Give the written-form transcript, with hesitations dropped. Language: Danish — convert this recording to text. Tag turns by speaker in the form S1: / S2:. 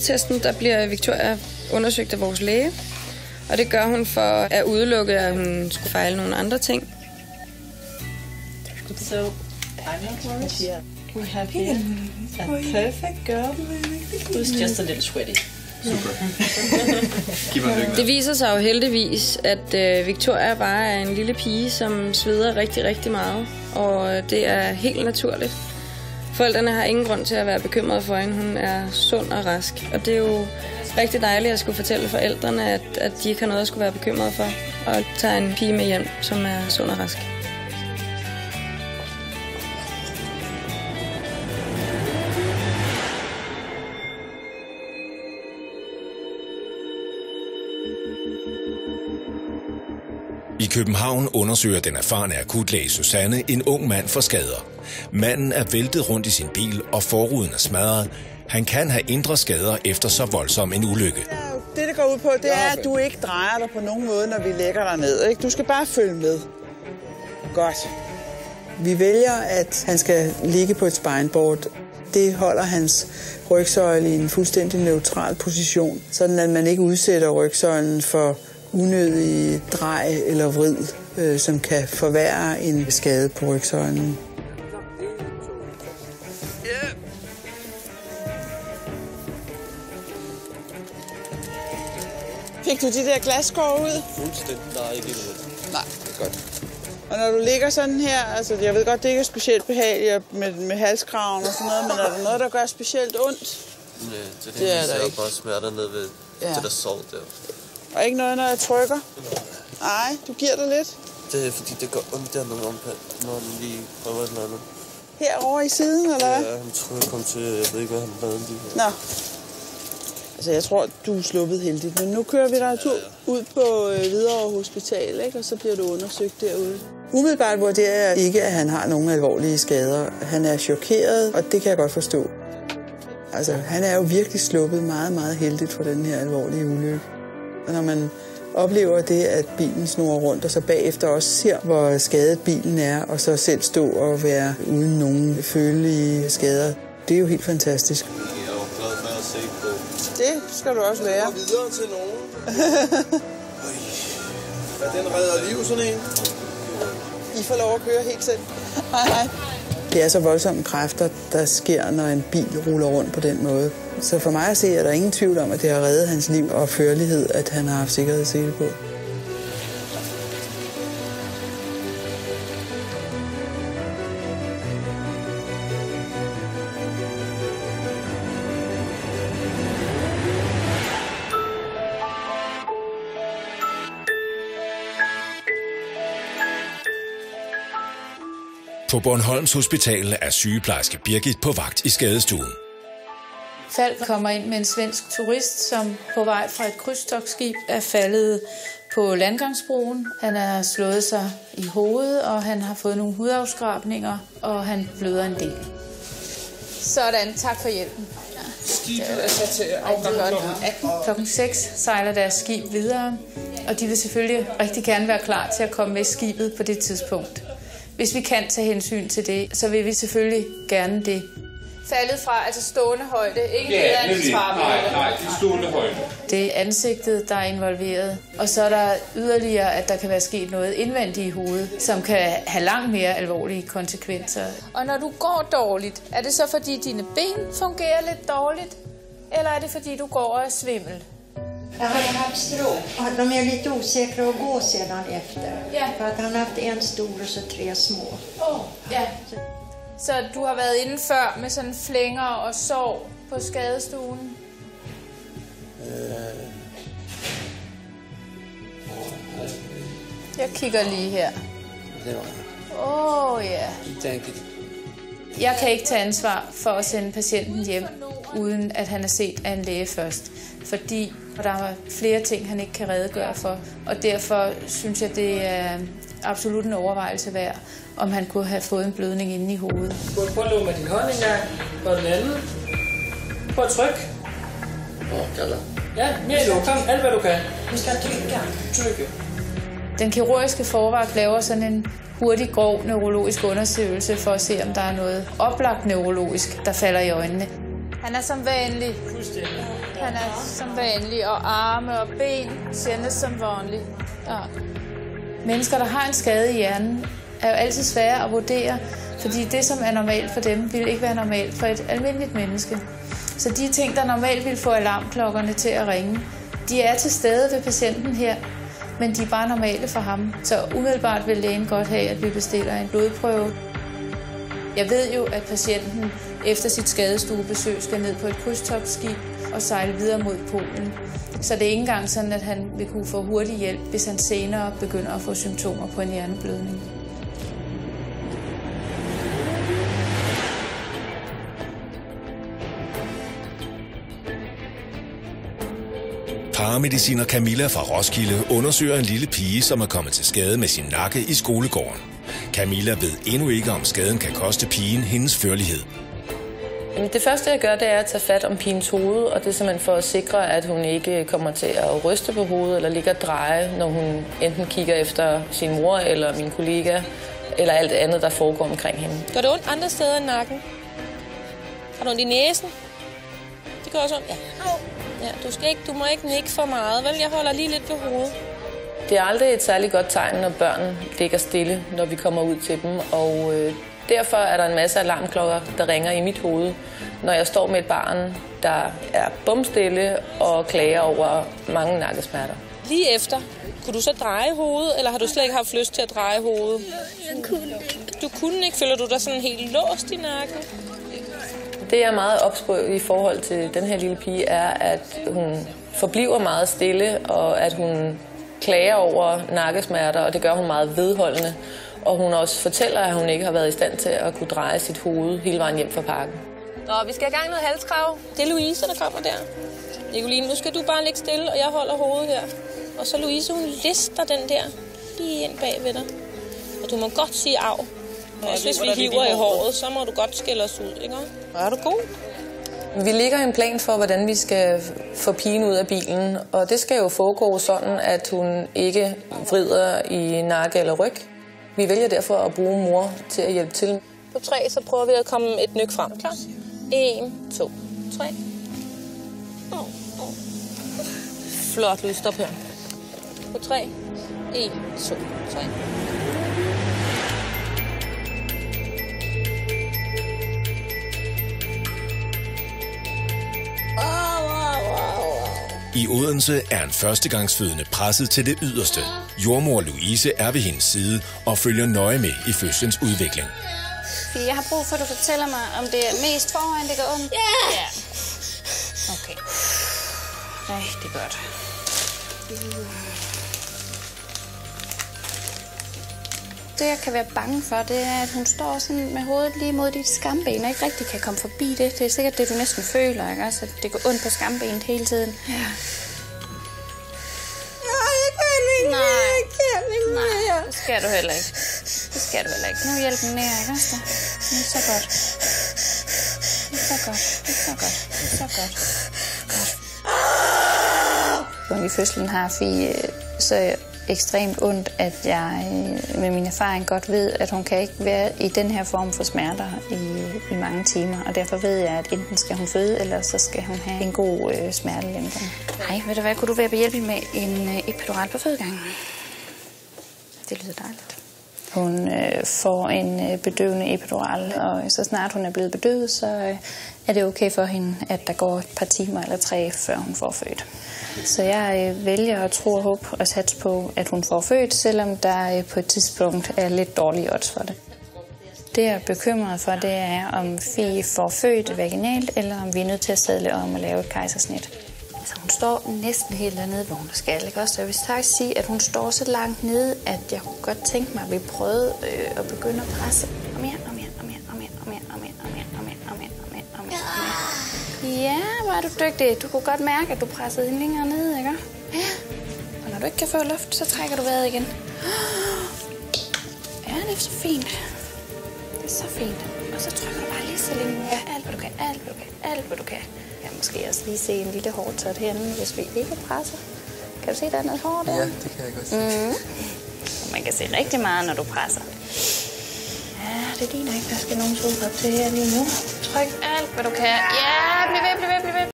S1: skadetesten, der bliver Victoria undersøgt af vores læge. Og det gør hun for at udelukke, at hun skulle fejle nogle andre ting.
S2: So, I'm not worried. Yeah. We have here a perfect girl who's just a little sweaty.
S1: Det viser sig jo heldigvis, at Victoria bare er en lille pige, som sveder rigtig, rigtig meget. Og det er helt naturligt. Forældrene har ingen grund til at være bekymrede for hende. Hun er sund og rask. Og det er jo rigtig dejligt at skulle fortælle forældrene, at de ikke har noget at skulle være bekymrede for. Og tage en pige med hjem, som er sund og rask.
S3: I København undersøger den erfarne akutlæge Susanne en ung mand for skader. Manden er væltet rundt i sin bil, og forruden er smadret. Han kan have indre skader efter så voldsom en ulykke.
S4: Det går ud på, det er, at du ikke drejer dig på nogen måde, når vi lægger dig ned. Ikke? Du skal bare følge med. Godt. Vi vælger, at han skal ligge på et spineboard. Det holder hans rygsøjle i en fuldstændig neutral position, sådan at man ikke udsætter rygsøjlen for unødig drej eller vrid, som kan forværre en skade på rygsøjlen. Fik du de der glasskår ud?
S5: Fuldstændig. Nej, ikke endnu.
S4: Nej, det er godt. Og når du ligger sådan her, altså jeg ved godt, det ikke er specielt behageligt med halskraven og sådan noget, men er der noget, der gør specielt ondt?
S5: Nej, det er der ikke. Bare smerter ned ved det der sår der.
S4: Og ikke noget, når jeg trykker? Nej, du giver dig lidt?
S5: Det er fordi, det går ondt der, når man lige prøver et eller andet.
S4: Herovre i siden, eller hvad?
S5: Ja, han tror, jeg kom til, jeg ved ikke, hvad han lavede lige her.
S4: Nå. Altså, jeg tror, du er sluppet heldigt. Men nu kører vi dig en tur ud på Hvidovre Hospital, ikke? Og så bliver du undersøgt derude. Umiddelbart vurderer jeg ikke, at han har nogen alvorlige skader. Han er chokeret, og det kan jeg godt forstå. Altså, han er jo virkelig sluppet meget, meget heldigt for den her alvorlige ulykke. Og når man oplever det, at bilen snurrer rundt, og så bagefter også ser, hvor skadet bilen er, og så selv stå og være uden nogen følelige skader, det er jo helt fantastisk.
S5: Jeg er jo glad for at se på.
S4: Det skal du også være.
S5: Jeg går videre til nogen. Ja, den redder liv, sådan en.
S4: I får lov at køre helt selv. Hej. Det er så voldsomme kræfter, der sker, når en bil ruller rundt på den måde. Så for mig at se, er der ingen tvivl om, at det har reddet hans liv og førlighed, at han har haft sikkerhedssele på.
S3: På Bornholms Hospital er sygeplejerske Birgit på vagt i skadestuen.
S6: Falk kommer ind med en svensk turist, som på vej fra et krydstogtskib er faldet på landgangsbroen. Han har slået sig i hovedet, og han har fået nogle hudafskrabninger, og han bløder en del. Sådan, tak for hjælpen.
S7: Skibet er sat til afgang
S6: klokken 6 sejler deres skib videre, og de vil selvfølgelig rigtig gerne være klar til at komme med skibet på det tidspunkt. Hvis vi kan tage hensyn til det, så vil vi selvfølgelig gerne det. Faldet fra, altså stående højde, ikke
S7: ja, nej, det er stående højde.
S6: Det er ansigtet, der er involveret, og så er der yderligere, at der kan være sket noget indvendigt i hovedet, som kan have langt mere alvorlige konsekvenser. Og når du går dårligt, er det så fordi dine ben fungerer lidt dårligt, eller er det fordi du går og er svimmel?
S8: Jag har haft stråk. De är lite osäkra att gå sedan efter.
S6: Ja.
S8: För att han har haft en stor och så 3 små.
S6: Ja. Så du har været inde før med sådan flænger og sår på skadestuen? Jeg kigger lige her.
S5: Det var
S6: ja.
S5: tænkeligt.
S6: Jeg kan ikke tage ansvar for at sende patienten hjem, uden at han er set af en læge først. Fordi der er flere ting, han ikke kan redegøre for. Og derfor synes jeg, det er absolut en overvejelse værd, om han kunne have fået en blødning inde i hovedet.
S9: Prøv at lukke med din hånd en gang, og den anden. Prøv at tryk. Ja, mere endnu. Kom, alt hvad du kan.
S8: Du skal trykke.
S6: Den kirurgiske forvagt laver sådan en hurtig, grov neurologisk undersøgelse for at se, om der er noget oplagt neurologisk, der falder i øjnene. Han er som vanlig. Han er som vanlig, og arme og ben sendes som vanligt. Ja. Mennesker, der har en skade i hjernen, er jo altid svære at vurdere, fordi det, som er normalt for dem, vil ikke være normalt for et almindeligt menneske. Så de ting, der normalt vil få alarmklokkerne til at ringe, de er til stede ved patienten her, men de er bare normale for ham. Så umiddelbart vil lægen godt have, at vi bestiller en blodprøve. Jeg ved jo, at patienten efter sit skadestuebesøg skal ned på et krydstogtskib og sejle videre mod Polen. Så det er ikke engang sådan, at han vil kunne få hurtig hjælp, hvis han senere begynder at få symptomer på en hjerneblødning.
S3: Paramediciner Camilla fra Roskilde undersøger en lille pige, som er kommet til skade med sin nakke i skolegården. Camilla ved endnu ikke, om skaden kan koste pigen hendes førlighed.
S10: Det første, jeg gør, det er at tage fat om pigens hoved, og det er simpelthen for at sikre, at hun ikke kommer til at ryste på hovedet eller ligge og dreje, når hun enten kigger efter sin mor eller min kollega, eller alt andet, der foregår omkring hende.
S11: Gør det ondt andre steder end nakken? Har du ondt i næsen? Det gør også ondt. Ja, du må ikke nikke for meget, vel? Jeg holder lige lidt ved hovedet.
S10: Det er aldrig et særligt godt tegn, når børn ligger stille, når vi kommer ud til dem, og derfor er der en masse alarmklokker, der ringer i mit hoved, når jeg står med et barn, der er bumstille og klager over mange nakkesmerter.
S11: Lige efter, kunne du så dreje hovedet, eller har du slet ikke haft lyst til at dreje hovedet?
S12: Jeg kunne ikke.
S11: Du kunne ikke? Føler du dig sådan helt låst i nakken?
S10: Det, jeg er meget ops på i forhold til den her lille pige, er, at hun forbliver meget stille, og at hun klager over nakkesmerter, og det gør hun meget vedholdende. Og hun også fortæller, at hun ikke har været i stand til at kunne dreje sit hoved hele vejen hjem fra parken.
S11: Nå, vi skal i gang noget halskrav. Det er Louise, der kommer der. Nicoline, nu skal du bare ligge stille, og jeg holder hovedet her. Og så Louise, hun lister den der lige ind bag ved dig. Og du må godt sige af. Også hvis vi hiver i håret, så må du godt skælde os ud, ikke? Er du god?
S10: Vi lægger en plan for, hvordan vi skal få pigen ud af bilen. Og det skal jo foregå sådan, at hun ikke vrider i nakke eller ryg. Vi vælger derfor at bruge mor til at hjælpe til.
S11: På 3, så prøver vi at komme et nyk frem. Klar? 1, 2, 3. Flot, Louise. Stop her. På 3. 1, 2, 3.
S3: I Odense er en førstegangsfødende presset til det yderste. Jordmor Louise er ved hendes side og følger nøje med i fødselens udvikling.
S12: Jeg har brug for, at du fortæller mig, om det er mest foran, det går ondt. Ja. Okay. Rigtig godt. Det, jeg kan være bange for, det er, at hun står sådan med hovedet lige mod dit skamben og ikke rigtig kan komme forbi det. Det er sikkert det, du næsten føler, ikke? Altså, det går ondt på skambenet hele tiden. Ja.
S8: Jeg kan ikke mere.
S12: Nej, det skal du heller ikke. Det skal du heller ikke. Nu hjælp den ned, ikke? Det er så godt. Det er så godt. Det er så godt. Det er så godt. Godt. I fødslen har Fie så ekstremt ondt, at jeg med min erfaring godt ved, at hun kan ikke være i den her form for smerter i mange timer. Og derfor ved jeg, at enten skal hun føde, eller så skal hun have en god smertelindring. Nej, ved du hvad, kunne du være behjælpelig med en epidural på fødegangen? Det lyder dejligt. Hun får en bedøvende epidural, og så snart hun er blevet bedøvet, så er det okay for hende, at der går et par timer eller 3, før hun får født. Så jeg vælger at tro og håbe og satse på, at hun får født, selvom der på et tidspunkt er lidt dårlige odds for det. Det jeg er bekymret for, det er, om Fie får født vaginalt, eller om vi er nødt til at sadle om at lave et kejsersnit. Altså, hun står næsten helt dernede, hvor hun skal, ikke også? Jeg vil faktisk sige, at hun står så langt nede, at jeg kunne godt tænke mig, at vi prøvede at begynde at presse. Og mere. Ja, hvor er du dygtig. Du kunne godt mærke, at du pressede hende længere ned, ikke? Ja. Og når du ikke kan få luft, så trækker du vejret igen. Ja, det er så fint. Det er så fint. Og så trykker du bare lige så længe. Ja, alt hvad du kan, alt hvad du kan. Jeg kan måske også lige se en lille hårtot herinde, hvis vi ikke presser. Kan du se, der er noget hår der?
S5: Ja, det kan jeg godt se.
S12: Man kan se rigtig meget, når du presser. Ja, det ligner ikke, der skal nogen solkrop til her lige nu. Tryk alt, hvad du kan. Ja, bliv ved.